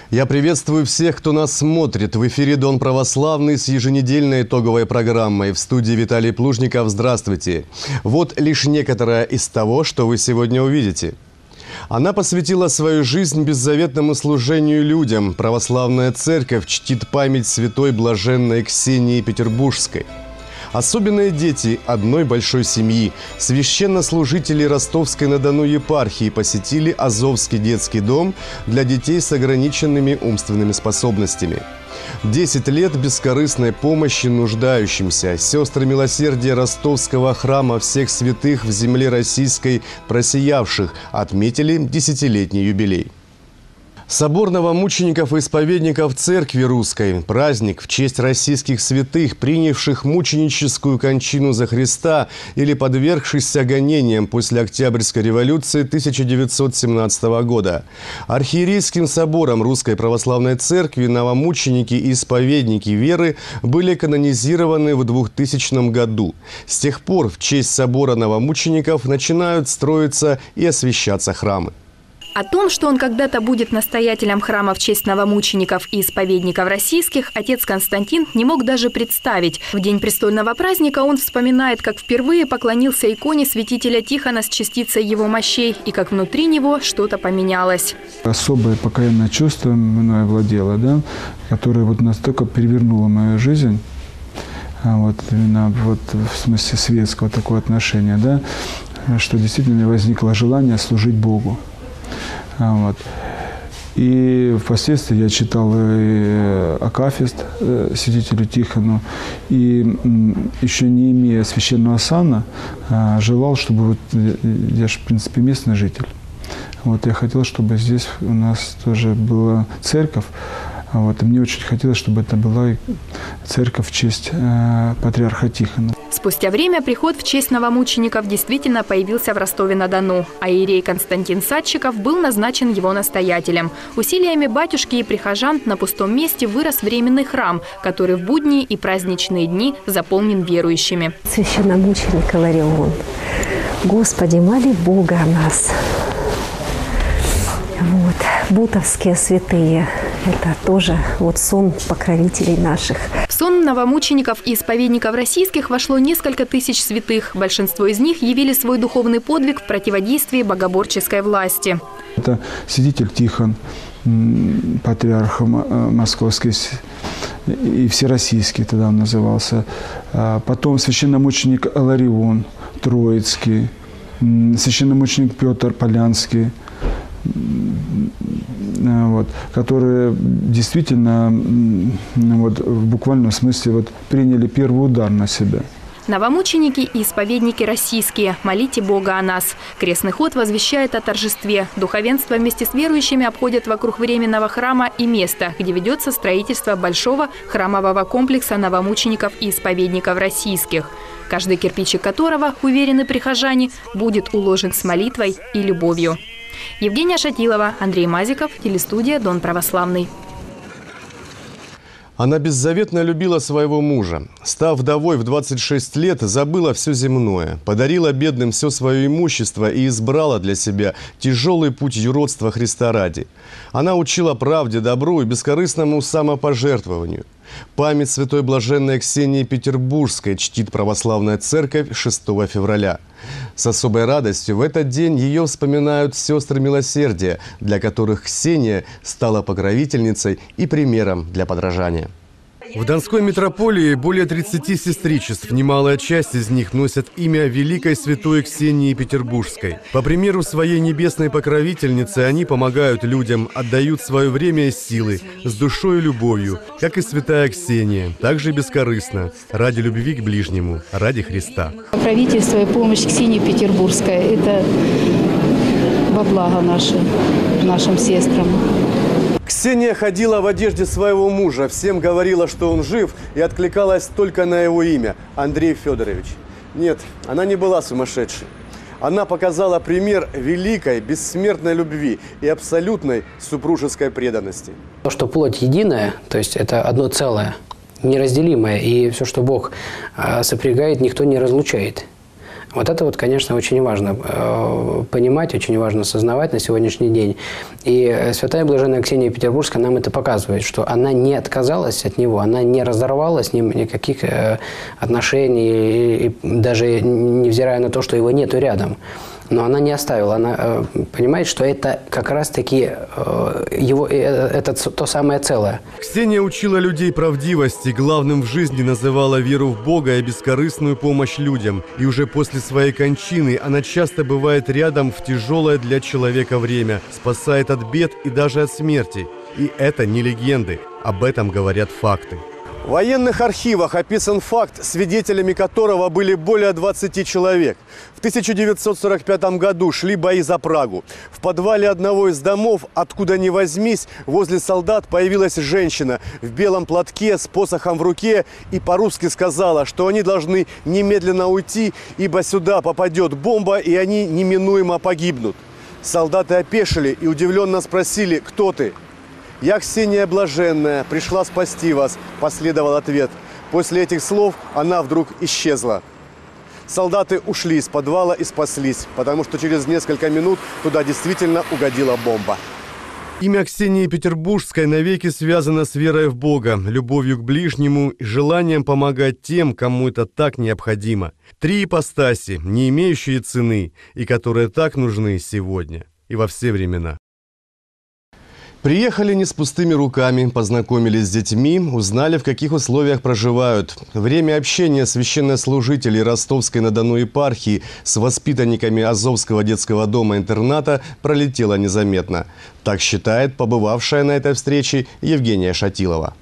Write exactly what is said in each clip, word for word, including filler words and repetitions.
Я приветствую всех, кто нас смотрит. В эфире Дон Православный с еженедельной итоговой программой. В студии Виталий Плужников. Здравствуйте. Вот лишь некоторое из того, что вы сегодня увидите. Она посвятила свою жизнь беззаветному служению людям. Православная церковь чтит память святой блаженной Ксении Петербургской. Особенные дети одной большой семьи, священнослужители Ростовской-на-Дону епархии посетили Азовский детский дом для детей с ограниченными умственными способностями. Десять лет бескорыстной помощи нуждающимся. Сестры милосердия Ростовского храма всех святых в земле российской просиявших отметили десятилетний юбилей. Собор новомучеников и исповедников Церкви Русской – праздник в честь российских святых, принявших мученическую кончину за Христа или подвергшихся гонениям после Октябрьской революции тысяча девятьсот семнадцатого года. Архиерейским собором Русской Православной Церкви новомученики и исповедники веры были канонизированы в двухтысячном году. С тех пор в честь собора новомучеников начинают строиться и освящаться храмы. О том, что он когда-то будет настоятелем храма в честь новомучеников и исповедников российских, отец Константин не мог даже представить. В день престольного праздника он вспоминает, как впервые поклонился иконе святителя Тихона с частицей его мощей, и как внутри него что-то поменялось. Особое покаянное чувство мною владело, да, которое вот настолько перевернуло мою жизнь. Вот именно вот в смысле светского такого отношения, да, что действительно возникло желание служить Богу. Вот. И впоследствии я читал и акафист святителю Тихону, и еще не имея священного сана, желал, чтобы вот, я же в принципе местный житель, вот, я хотел, чтобы здесь у нас тоже была церковь. Вот, и мне очень хотелось, чтобы это была церковь в честь э, патриарха Тихона. Спустя время приход в честь новомучеников действительно появился в Ростове-на-Дону, а иерей Константин Садчиков был назначен его настоятелем. Усилиями батюшки и прихожан на пустом месте вырос временный храм, который в будние и праздничные дни заполнен верующими. Священномученик Иларион, Господи, моли Бога о нас. Вот. Бутовские святые – это тоже вот сон покровителей наших. В сон новомучеников и исповедников российских вошло несколько тысяч святых. Большинство из них явили свой духовный подвиг в противодействии богоборческой власти. Это святитель Тихон, патриарх московский и всероссийский тогда он назывался. Потом священномученик Иларион Троицкий, священномученик Петр Полянский. Вот, которые действительно вот, в буквальном смысле вот, приняли первый удар на себя. Новомученики и исповедники российские. Молите Бога о нас. Крестный ход возвещает о торжестве. Духовенство вместе с верующими обходят вокруг временного храма и места, где ведется строительство большого храмового комплекса новомучеников и исповедников российских, каждый кирпичик которого, уверены прихожане, будет уложен с молитвой и любовью. Евгения Шатилова, Андрей Мазиков, телестудия Дон Православный. Она беззаветно любила своего мужа. Став вдовой в двадцать шесть лет, забыла все земное, подарила бедным все свое имущество и избрала для себя тяжелый путь юродства Христа ради. Она учила правде, добру и бескорыстному самопожертвованию. Память святой блаженной Ксении Петербургской чтит православная церковь шестого февраля. С особой радостью в этот день ее вспоминают сестры милосердия, для которых Ксения стала покровительницей и примером для подражания. В Донской митрополии более тридцати сестричеств. Немалая часть из них носят имя великой святой Ксении Петербургской. По примеру своей небесной покровительницы они помогают людям, отдают свое время и силы, с душой и любовью, как и святая Ксения, также бескорыстно, ради любви к ближнему, ради Христа. Покровительство и помощь Ксении Петербургской – это во благо нашим, нашим сестрам. Ксения ходила в одежде своего мужа, всем говорила, что он жив, и откликалась только на его имя – Андрей Федорович. Нет, она не была сумасшедшей. Она показала пример великой, бессмертной любви и абсолютной супружеской преданности. То, что плоть единая, то есть это одно целое, неразделимое, и все, что Бог сопрягает, никто не разлучает. Вот это вот, конечно, очень важно э, понимать, очень важно осознавать на сегодняшний день. И святая блаженная Ксения Петербургская нам это показывает, что она не отказалась от него, она не разорвала с ним никаких э, отношений, и, и даже невзирая на то, что его нету рядом. Но она не оставила, она э, понимает, что это как раз-таки э, его, э, это то самое целое. Ксения учила людей правдивости, главным в жизни называла веру в Бога и бескорыстную помощь людям. И уже после своей кончины она часто бывает рядом в тяжелое для человека время, спасает от бед и даже от смерти. И это не легенды, об этом говорят факты. В военных архивах описан факт, свидетелями которого были более двадцати человек. В тысяча девятьсот сорок пятом году шли бои за Прагу. В подвале одного из домов, откуда ни возьмись, возле солдат появилась женщина в белом платке с посохом в руке и по-русски сказала, что они должны немедленно уйти, ибо сюда попадет бомба и они неминуемо погибнут. Солдаты опешили и удивленно спросили: «Кто ты?» «Я Ксения Блаженная, пришла спасти вас», – последовал ответ. После этих слов она вдруг исчезла. Солдаты ушли из подвала и спаслись, потому что через несколько минут туда действительно угодила бомба. Имя Ксении Петербургской навеки связано с верой в Бога, любовью к ближнему и желанием помогать тем, кому это так необходимо. Три ипостаси, не имеющие цены, и которые так нужны сегодня и во все времена. Приехали не с пустыми руками, познакомились с детьми, узнали, в каких условиях проживают. Время общения священнослужителей Ростовской-на-Дону епархии с воспитанниками Азовского детского дома-интерната пролетело незаметно. Так считает побывавшая на этой встрече Евгения Шатилова.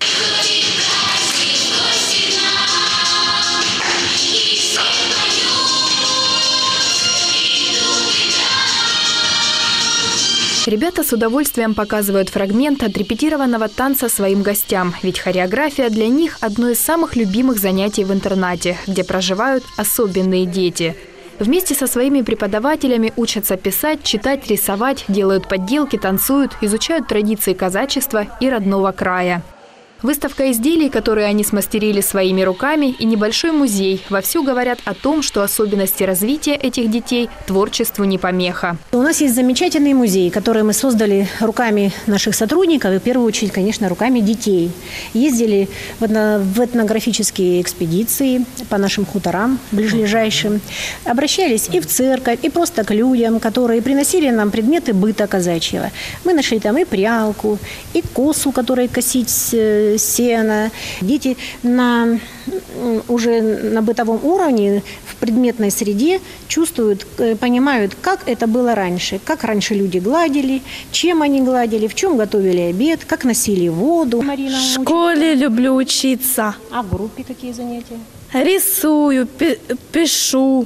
Ребята с удовольствием показывают фрагмент отрепетированного танца своим гостям, ведь хореография для них – одно из самых любимых занятий в интернате, где проживают особенные дети. Вместе со своими преподавателями учатся писать, читать, рисовать, делают подделки, танцуют, изучают традиции казачества и родного края. Выставка изделий, которые они смастерили своими руками, и небольшой музей вовсю говорят о том, что особенности развития этих детей творчеству не помеха. У нас есть замечательный музей, который мы создали руками наших сотрудников и, в первую очередь, конечно, руками детей. Ездили в этнографические экспедиции по нашим хуторам ближайшим, обращались и в церковь, и просто к людям, которые приносили нам предметы быта казачьего. Мы нашли там и прялку, и косу, которой косить сено. Дети на, уже на бытовом уровне, в предметной среде чувствуют, понимают, как это было раньше, как раньше люди гладили, чем они гладили, в чем готовили обед, как носили воду. Марина, в школе учит? Люблю учиться. А в группе какие занятия? Рисую, пишу,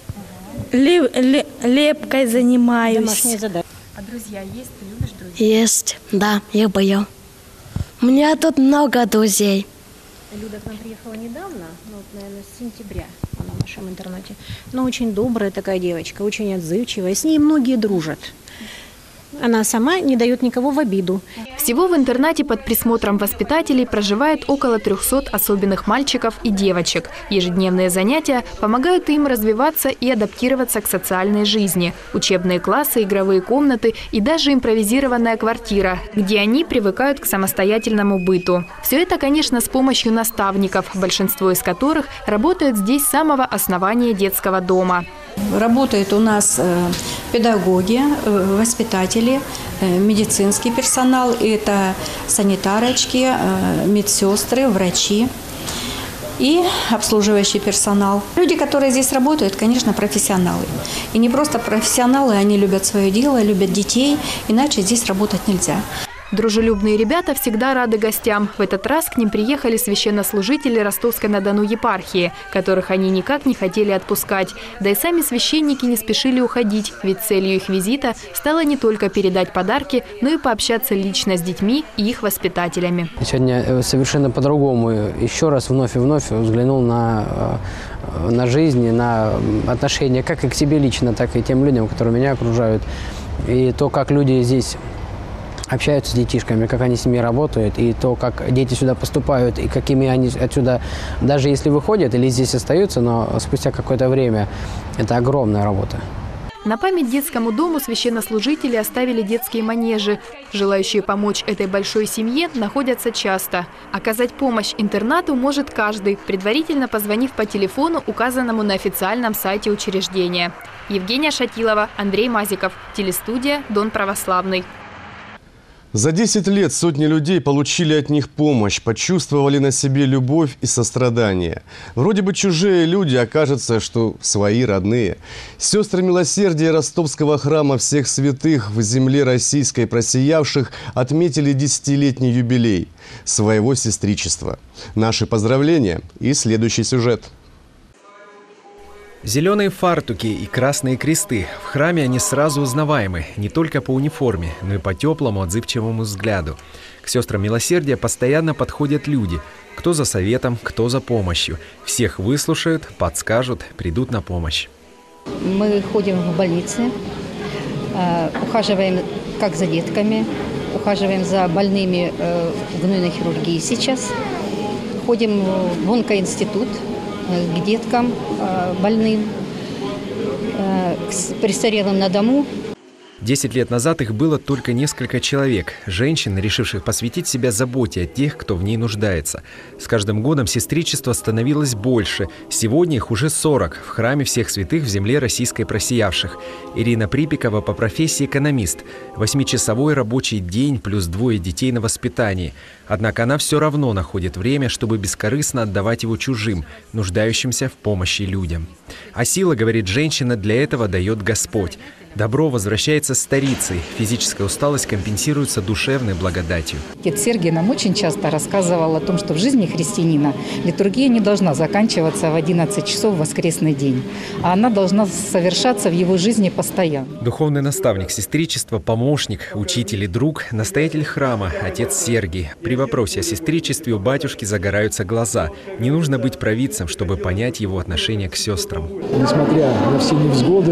леп, леп, лепкой занимаюсь. Домашние задачи. А друзья есть? Ты любишь друзей? Есть, да, я боюсь. У меня тут много друзей. Люда к нам приехала недавно, ну, вот, наверное, с сентября она в нашем интернате. Но очень добрая такая девочка, очень отзывчивая. С ней многие дружат. Она сама не дает никого в обиду. Всего в интернате под присмотром воспитателей проживает около трёхсот особенных мальчиков и девочек. Ежедневные занятия помогают им развиваться и адаптироваться к социальной жизни. Учебные классы, игровые комнаты и даже импровизированная квартира, где они привыкают к самостоятельному быту. Все это, конечно, с помощью наставников, большинство из которых работают здесь с самого основания детского дома. Работают у нас педагоги, воспитатели, медицинский персонал, это санитарочки, медсестры, врачи и обслуживающий персонал. Люди, которые здесь работают, конечно, профессионалы. И не просто профессионалы, они любят свое дело, любят детей, иначе здесь работать нельзя. Дружелюбные ребята всегда рады гостям. В этот раз к ним приехали священнослужители Ростовской-на-Дону епархии, которых они никак не хотели отпускать. Да и сами священники не спешили уходить, ведь целью их визита стало не только передать подарки, но и пообщаться лично с детьми и их воспитателями. Сегодня совершенно по-другому еще раз вновь и вновь взглянул на, на жизнь, на отношения как и к себе лично, так и тем людям, которые меня окружают. И то, как люди здесь общаются с детишками, как они с ними работают, и то, как дети сюда поступают, и какими они отсюда, даже если выходят или здесь остаются, но спустя какое-то время, это огромная работа. На память детскому дому священнослужители оставили детские манежи. Желающие помочь этой большой семье находятся часто. Оказать помощь интернату может каждый, предварительно позвонив по телефону, указанному на официальном сайте учреждения. Евгения Шатилова, Андрей Мазиков. Телестудия «Дон православный». За десять лет сотни людей получили от них помощь, почувствовали на себе любовь и сострадание. Вроде бы чужие люди, а кажется, что свои родные. Сестры милосердия Ростовского храма всех святых в земле российской просиявших отметили десятилетний юбилей своего сестричества. Наши поздравления и следующий сюжет. Зеленые фартуки и красные кресты. В храме они сразу узнаваемы, не только по униформе, но и по теплому, отзывчивому взгляду. К сестрам милосердия постоянно подходят люди. Кто за советом, кто за помощью. Всех выслушают, подскажут, придут на помощь. Мы ходим в больницы, ухаживаем как за детками, ухаживаем за больными в гнойной хирургии сейчас. Ходим в онкоинститут к деткам больным, к престарелым на дому. Десять лет назад их было только несколько человек, женщин, решивших посвятить себя заботе о тех, кто в ней нуждается. С каждым годом сестричество становилось больше. Сегодня их уже сорок в храме всех святых в земле российской просиявших. Ирина Припекова по профессии экономист. Восьмичасовой рабочий день плюс двое детей на воспитании. Однако она все равно находит время, чтобы бескорыстно отдавать его чужим, нуждающимся в помощи людям. А сила, говорит женщина, для этого дает Господь. Добро возвращается старицей, физическая усталость компенсируется душевной благодатью. Отец Сергий нам очень часто рассказывал о том, что в жизни христианина литургия не должна заканчиваться в одиннадцать часов в воскресный день, а она должна совершаться в его жизни постоянно. Духовный наставник сестричества, помощник, учитель и друг, настоятель храма, отец Сергий. При вопросе о сестричестве у батюшки загораются глаза. Не нужно быть провидцем, чтобы понять его отношение к сестрам. Несмотря на все невзгоды,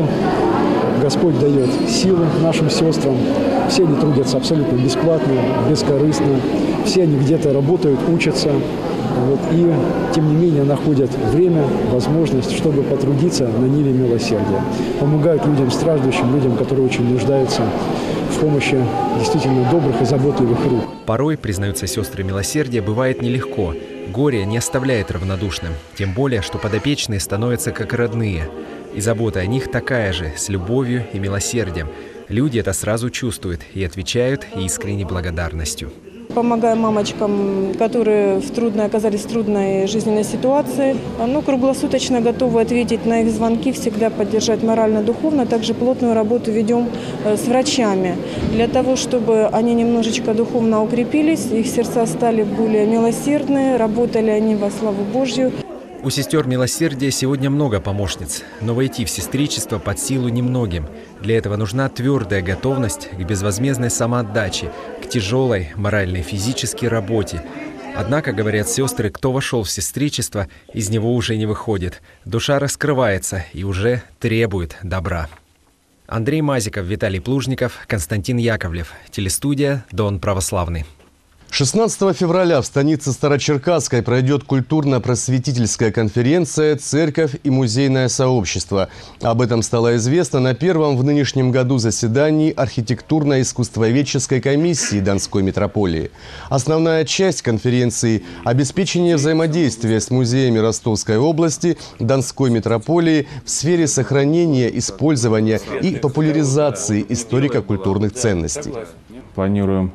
Господь дает силы нашим сестрам. Все они трудятся абсолютно бесплатно, бескорыстно. Все они где-то работают, учатся. Вот, и, тем не менее, находят время, возможность, чтобы потрудиться на ниве милосердия. Помогают людям страждущим, людям, которые очень нуждаются в помощи действительно добрых и заботливых рук. Порой, признаются сестры милосердия, бывает нелегко. Горе не оставляет равнодушным. Тем более, что подопечные становятся как родные. И забота о них такая же, с любовью и милосердием. Люди это сразу чувствуют и отвечают искренней благодарностью. Помогаем мамочкам, которые в трудной, оказались в трудной жизненной ситуации. Ну, круглосуточно готовы ответить на их звонки, всегда поддержать морально-духовно. Также плотную работу ведем с врачами, для того, чтобы они немножечко духовно укрепились, их сердца стали более милосердные, работали они во славу Божью. У сестер милосердия сегодня много помощниц, но войти в сестричество под силу немногим. Для этого нужна твердая готовность к безвозмездной самоотдаче, к тяжелой моральной и физической работе. Однако, говорят сестры, кто вошел в сестричество, из него уже не выходит. Душа раскрывается и уже требует добра. Андрей Мазиков, Виталий Плужников, Константин Яковлев. Телестудия «Дон православный». шестнадцатого февраля в станице Старочеркасской пройдет культурно-просветительская конференция «Церковь и музейное сообщество». Об этом стало известно на первом в нынешнем году заседании архитектурно-искусствоведческой комиссии Донской митрополии. Основная часть конференции – обеспечение взаимодействия с музеями Ростовской области, Донской митрополии в сфере сохранения, использования и популяризации историко-культурных ценностей. Планируем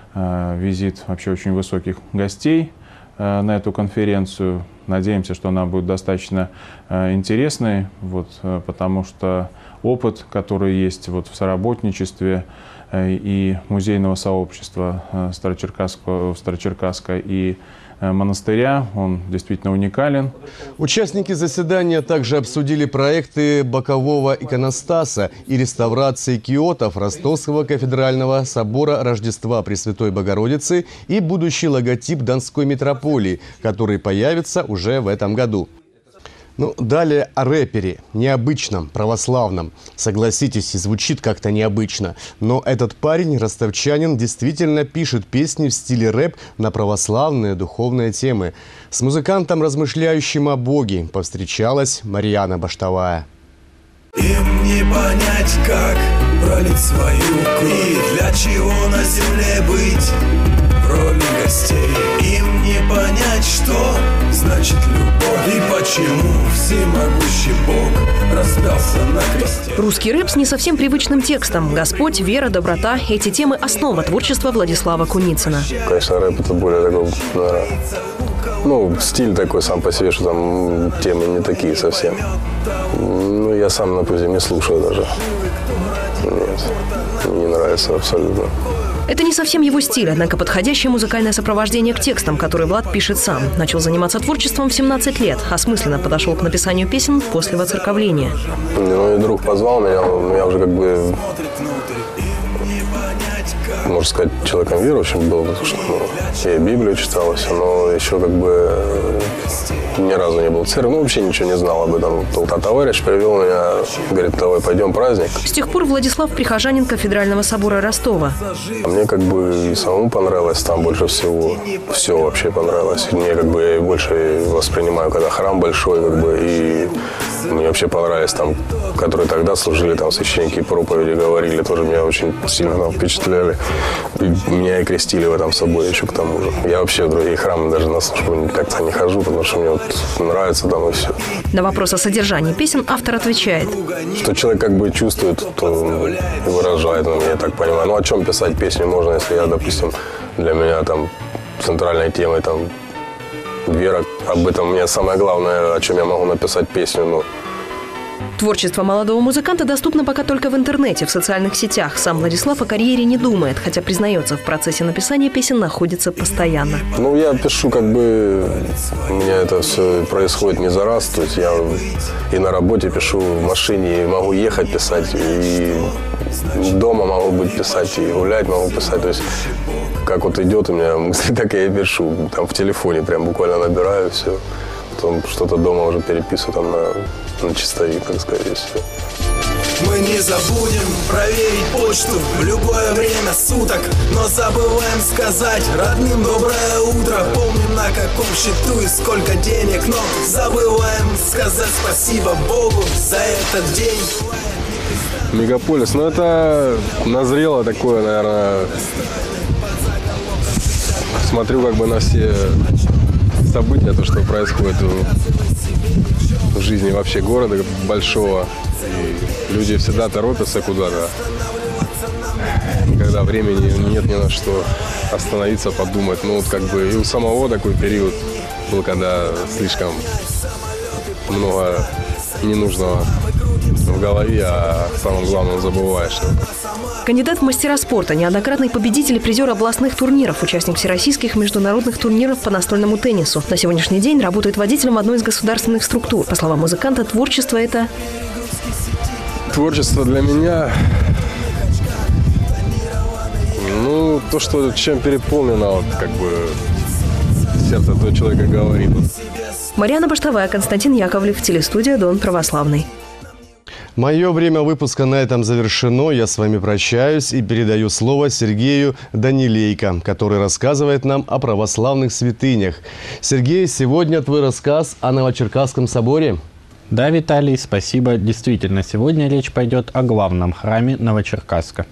визит вообще очень высоких гостей на эту конференцию. Надеемся, что она будет достаточно интересной, вот, потому что опыт, который есть вот в соработничестве и музейного сообщества Старочеркасского, Старочеркасска и монастыря, он действительно уникален. Участники заседания также обсудили проекты бокового иконостаса и реставрации киотов Ростовского кафедрального собора Рождества Пресвятой Богородицы и будущий логотип Донской митрополии, который появится уже в этом году. Ну, далее о рэпере, необычном, православном. Согласитесь, звучит как-то необычно. Но этот парень, ростовчанин, действительно пишет песни в стиле рэп на православные духовные темы. С музыкантом, размышляющим о Боге, повстречалась Марьяна Баштовая. Им не понять, как пролить свою кровь, и для чего на земле быть в роли гостей. Им не понять, что значит любовь, и почему всемогущий Бог распялся на кресте. Русский рэп с не совсем привычным текстом. Господь, вера, доброта – эти темы – основа творчества Владислава Куницына. Конечно, рэп – это более такой, наверное, ну, стиль такой сам по себе, что там темы не такие совсем. Ну, я сам, допустим, не слушаю даже. Нет, не нравится абсолютно. Это не совсем его стиль, однако подходящее музыкальное сопровождение к текстам, которые Влад пишет сам. Начал заниматься творчеством в семнадцать лет, осмысленно подошел к написанию песен после воцерковления. Ну, и друг позвал меня, я уже как бы, можно сказать, человеком верующим был, потому что ну, я и Библию читал, все, но еще как бы ни разу не был в церкви, ну вообще ничего не знал об этом. Тут товарищ привел меня, говорит, давай пойдем праздник. С тех пор Владислав прихожанин кафедрального собора Ростова. А мне как бы и самому понравилось там больше всего, все вообще понравилось. Мне как бы я больше воспринимаю, когда храм большой, как бы, и мне вообще понравились там, которые тогда служили, там священники проповеди говорили, тоже меня очень сильно там впечатляли. И меня и крестили в этом соборе еще к тому же. Я вообще в другие храмы даже на службу как-то не хожу, потому что мне вот нравится там и все. На вопрос о содержании песен автор отвечает. Что человек как бы чувствует, то выражает, ну, я так понимаю. Ну о чем писать песню можно, если я, допустим, для меня там центральной темой там вера. Об этом у меня самое главное, о чем я могу написать песню, ну. Творчество молодого музыканта доступно пока только в интернете, в социальных сетях. Сам Владислав о карьере не думает, хотя, признается, в процессе написания песен находится постоянно. Ну, я пишу, как бы, у меня это все происходит не за раз. То есть я и на работе пишу, в машине, и могу ехать писать, и дома могу быть писать, и гулять могу писать. То есть как вот идет у меня мысли, так я и пишу. Там в телефоне прям буквально набираю все. Потом что-то дома уже переписываю там на, на чистовик, так сказать, и все. Мы не забудем проверить почту в любое время суток, но забываем сказать родным доброе утро. Помним, на каком счету и сколько денег, но забываем сказать спасибо Богу за этот день. Мегаполис, ну это назрело такое, наверное, смотрю как бы на все события, то, что происходит в жизни вообще города большого. И люди всегда торопятся куда-то, когда времени нет ни на что остановиться, подумать. Ну вот как бы и у самого такой период был, когда слишком много ненужного в голове, а самым главным забываешь. Кандидат в мастера спорта, неоднократный победитель и призер областных турниров, участник всероссийских международных турниров по настольному теннису. На сегодняшний день работает водителем одной из государственных структур. По словам музыканта, творчество – это… Творчество для меня, ну, то, что чем переполнено, вот, как бы, сердце этого человека говорит. Марьяна Баштовая, Константин Яковлев, телестудия «Дон Православный». Мое время выпуска на этом завершено. Я с вами прощаюсь и передаю слово Сергею Данилейко, который рассказывает нам о православных святынях. Сергей, сегодня твой рассказ о Новочеркасском соборе. Да, Виталий, спасибо. Действительно, сегодня речь пойдет о главном храме Новочеркасска.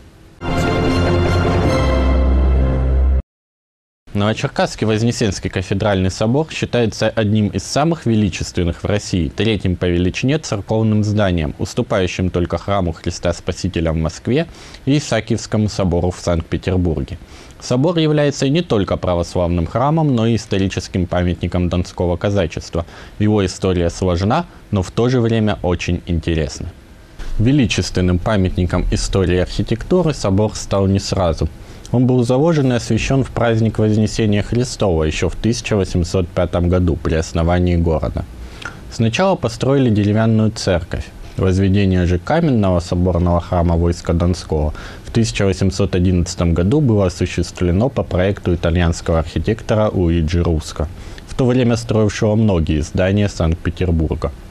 Новочеркасский Вознесенский кафедральный собор считается одним из самых величественных в России, третьим по величине церковным зданием, уступающим только храму Христа Спасителя в Москве и Исаакиевскому собору в Санкт-Петербурге. Собор является не только православным храмом, но и историческим памятником донского казачества. Его история сложна, но в то же время очень интересна. Величественным памятником истории архитектуры собор стал не сразу. Он был заложен и освящен в праздник Вознесения Христова еще в тысяча восемьсот пятом году при основании города. Сначала построили деревянную церковь. Возведение же каменного соборного храма войска Донского в тысяча восемьсот одиннадцатом году было осуществлено по проекту итальянского архитектора Луиджи Русско, в то время строившего многие здания Санкт-Петербурга.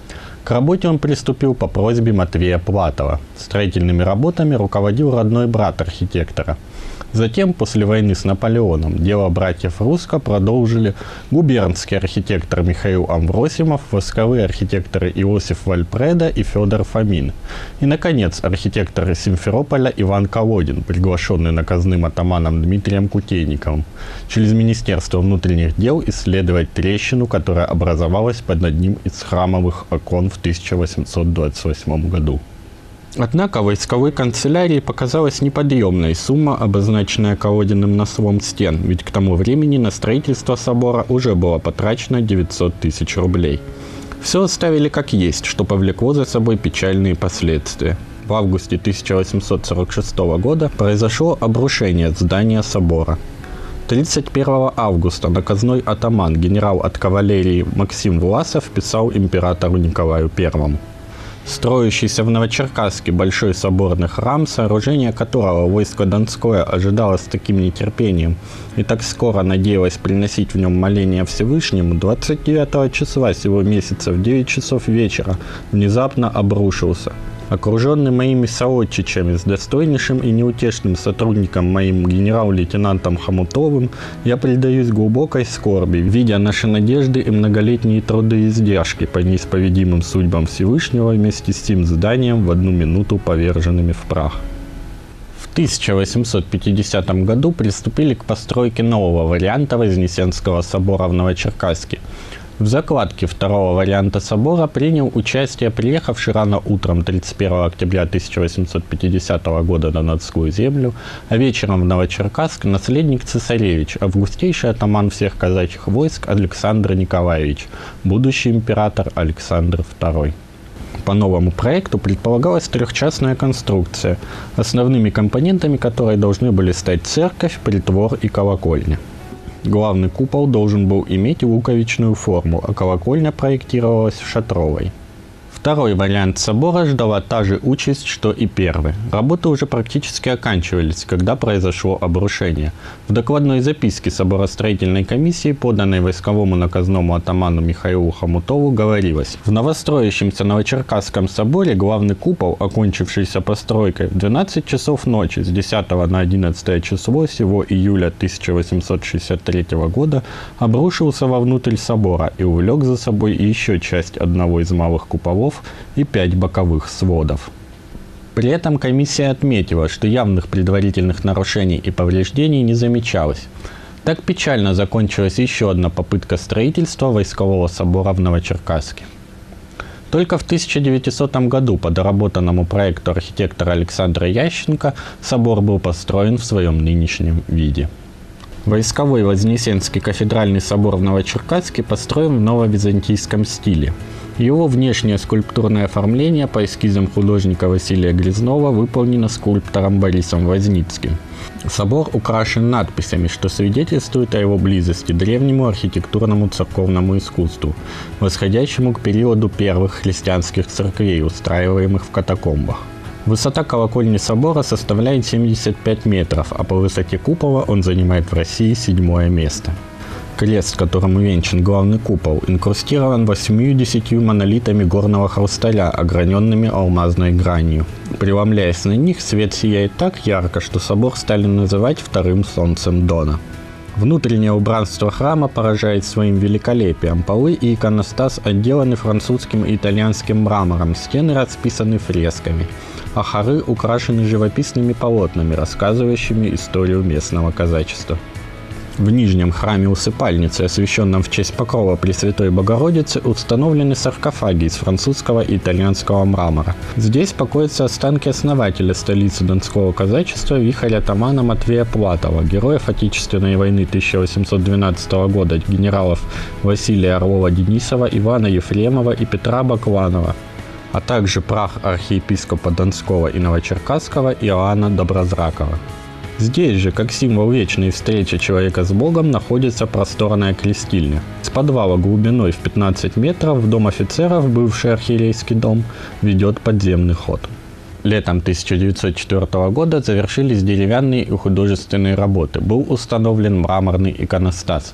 К работе он приступил по просьбе Матвея Платова. Строительными работами руководил родной брат архитектора. Затем, после войны с Наполеоном, дело братьев Русско продолжили губернский архитектор Михаил Амвросимов, восковые архитекторы Иосиф Вальпреда и Федор Фомин. И, наконец, архитектор Симферополя Иван Колодин, приглашенный наказным атаманом Дмитрием Кутейниковым, через Министерство внутренних дел исследовать трещину, которая образовалась под одним из храмовых окон в тысяча восемьсот двадцать восьмом году. Однако войсковой канцелярии показалась неподъемной сумма, обозначенная Колодиным на свом стен, ведь к тому времени на строительство собора уже было потрачено девятьсот тысяч рублей. Все оставили как есть, что повлекло за собой печальные последствия. В августе тысяча восемьсот сорок шестого года произошло обрушение здания собора. тридцать первого августа наказной атаман, генерал от кавалерии Максим Власов, писал императору Николаю Первому. Строящийся в Новочеркасске большой соборный храм, сооружение которого войско Донское ожидало с таким нетерпением и так скоро надеялось приносить в нем моления Всевышнему, двадцать девятого числа сего месяца в девять часов вечера внезапно обрушился. Окруженный моими соотчичами, с достойнейшим и неутешным сотрудником моим генерал-лейтенантом Хомутовым, я предаюсь глубокой скорби, видя наши надежды и многолетние труды и издержки по неисповедимым судьбам Всевышнего вместе с тем зданием в одну минуту поверженными в прах. В тысяча восемьсот пятидесятом году приступили к постройке нового варианта Вознесенского собора в Новочеркасске. В закладке второго варианта собора принял участие приехавший рано утром тридцать первого октября тысяча восемьсот пятидесятого года на Донскую землю, а вечером в Новочеркасск наследник цесаревич, августейший атаман всех казачьих войск Александр Николаевич, будущий император Александр Второй. По новому проекту предполагалась трехчастная конструкция, основными компонентами которой должны были стать церковь, притвор и колокольня. Главный купол должен был иметь луковичную форму, а колокольня проектировалась шатровой. Второй вариант собора ждала та же участь, что и первый. Работы уже практически оканчивались, когда произошло обрушение. В докладной записке соборостроительной комиссии, поданной войсковому наказному атаману Михаилу Хомутову, говорилось: в новостроящемся Новочеркасском соборе главный купол, окончившийся постройкой в двенадцать часов ночи с десятого на одиннадцатое число сего июля тысяча восемьсот шестьдесят третьего года, обрушился вовнутрь собора и увлек за собой еще часть одного из малых куполов и пять боковых сводов. При этом комиссия отметила, что явных предварительных нарушений и повреждений не замечалось. Так печально закончилась еще одна попытка строительства войскового собора в Новочеркасске. Только в тысяча девятисотом году по доработанному проекту архитектора Александра Ященко собор был построен в своем нынешнем виде. Войсковой Вознесенский кафедральный собор в Новочеркасске построен в нововизантийском стиле. Его внешнее скульптурное оформление по эскизам художника Василия Грязнова выполнено скульптором Борисом Возницким. Собор украшен надписями, что свидетельствует о его близости к древнему архитектурному церковному искусству, восходящему к периоду первых христианских церквей, устраиваемых в катакомбах. Высота колокольни собора составляет семьдесят пять метров, а по высоте купола он занимает в России седьмое место. Крест, которым увенчан главный купол, инкрустирован восьмью-десятью монолитами горного хрусталя, ограненными алмазной гранью. Преломляясь на них, свет сияет так ярко, что собор стали называть вторым солнцем Дона. Внутреннее убранство храма поражает своим великолепием. Полы и иконостас отделаны французским и итальянским мрамором, стены расписаны фресками, а хоры украшены живописными полотнами, рассказывающими историю местного казачества. В нижнем храме усыпальницы, освященном в честь покрова Пресвятой Богородицы, установлены саркофаги из французского и итальянского мрамора. Здесь покоятся останки основателя столицы донского казачества вихаря-атамана Матвея Платова, героев Отечественной войны тысяча восемьсот двенадцатого года, генералов Василия Орлова-Денисова, Ивана Ефремова и Петра Бакланова, а также прах архиепископа Донского и Новочеркасского Иоанна Доброзракова. Здесь же, как символ вечной встречи человека с Богом, находится просторная крестильня. С подвала глубиной в пятнадцать метров в дом офицеров, бывший архиерейский дом, ведет подземный ход. Летом тысяча девятьсот четвёртого года завершились деревянные и художественные работы. Был установлен мраморный иконостас.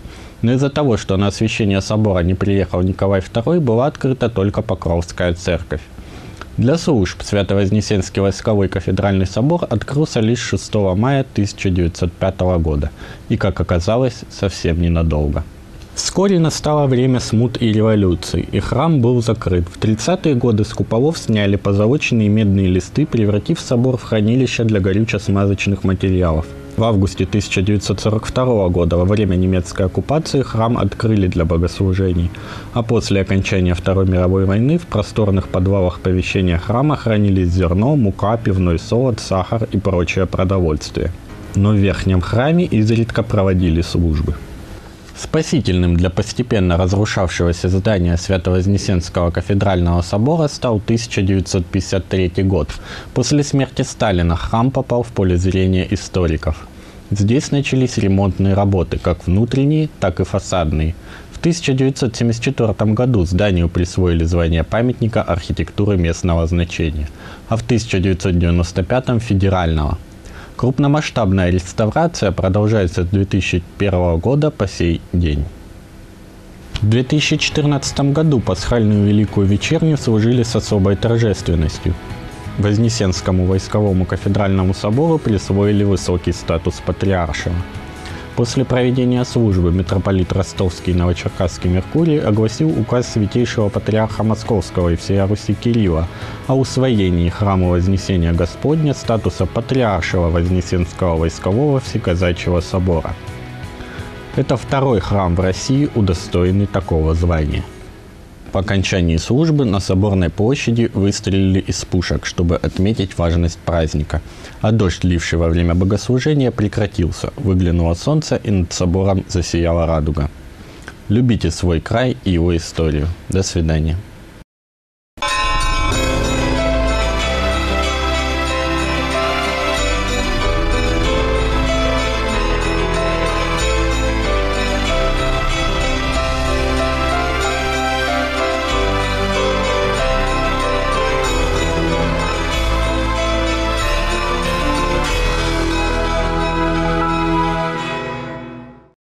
Но из-за того, что на освящение собора не приехал Николай второй, была открыта только Покровская церковь. Для служб Свято-Вознесенский войсковой кафедральный собор открылся лишь шестого мая тысяча девятьсот пятого года и, как оказалось, совсем ненадолго. Вскоре настало время смут и революции, и храм был закрыт. В тридцатые годы с куполов сняли позолоченные медные листы, превратив собор в хранилище для горюче-смазочных материалов. В августе тысяча девятьсот сорок второго года, во время немецкой оккупации, храм открыли для богослужений, а после окончания Второй мировой войны в просторных подвалах помещения храма хранились зерно, мука, пивной солод, сахар и прочее продовольствие. Но в верхнем храме изредка проводили службы. Спасительным для постепенно разрушавшегося здания Свято-Вознесенского кафедрального собора стал тысяча девятьсот пятьдесят третий год. После смерти Сталина храм попал в поле зрения историков. Здесь начались ремонтные работы, как внутренние, так и фасадные. В тысяча девятьсот семьдесят четвёртом году зданию присвоили звание памятника архитектуры местного значения, а в тысяча девятьсот девяносто пятом – федерального. Крупномасштабная реставрация продолжается с две тысячи первого года по сей день. В две тысячи четырнадцатом году пасхальную Великую Вечерню служили с особой торжественностью. Вознесенскому войсковому кафедральному собору присвоили высокий статус патриаршего. После проведения службы митрополит Ростовский и Новочеркасский Меркурий огласил указ святейшего патриарха Московского и всея Руси Кирилла о усвоении храма Вознесения Господня статуса патриаршего Вознесенского войскового всеказачьего собора. Это второй храм в России, удостоенный такого звания. По окончании службы на Соборной площади выстрелили из пушек, чтобы отметить важность праздника. А дождь, ливший во время богослужения, прекратился. Выглянуло солнце, и над собором засияла радуга. Любите свой край и его историю. До свидания.